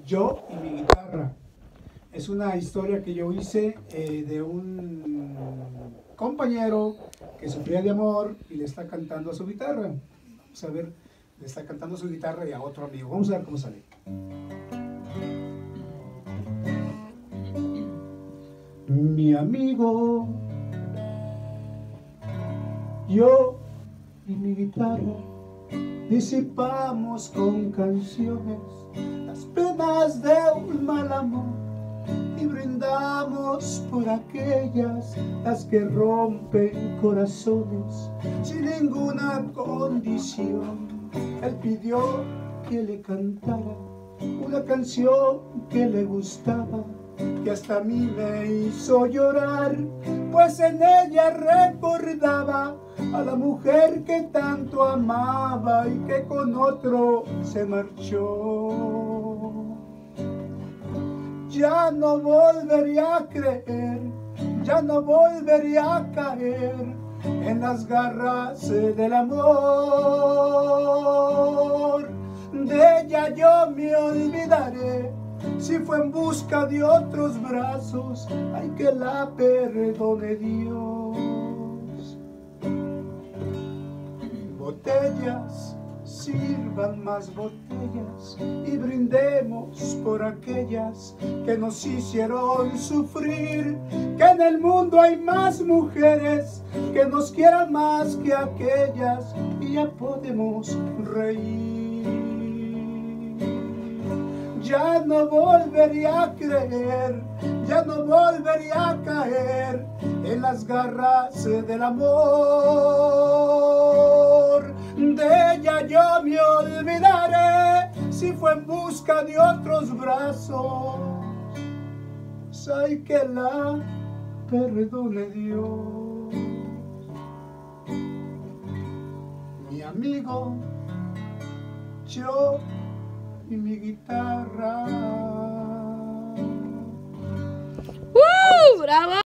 Yo y mi guitarra. Es una historia que yo hice de un compañero que sufría de amor y le está cantando a su guitarra. Vamos a ver, le está cantando a su guitarra y a otro amigo. Vamos a ver cómo sale. Mi amigo, yo y mi guitarra disipamos con canciones las penas de un mal amor y brindamos por aquellas las que rompen corazones sin ninguna condición. Él pidió que le cantara una canción que le gustaba, que hasta a mí me hizo llorar, pues en ella recordaba a la mujer que tanto amaba y que con otro se marchó. Ya no volvería a creer, ya no volvería a caer en las garras del amor. De ella yo me olvidaré, si fue en busca de otros brazos, ay, que la perdone Dios. Botellas, sirvan más botellas y brindemos por aquellas que nos hicieron sufrir, que en el mundo hay más mujeres que nos quieran más que aquellas y ya podemos reír. Ya no volvería a creer, ya no volvería a caer en las garras del amor. De ella yo me olvidaré, si fue en busca de otros brazos, pues hay que la perdone Dios. Mi amigo, yo y mi guitarra. ¡Bravo!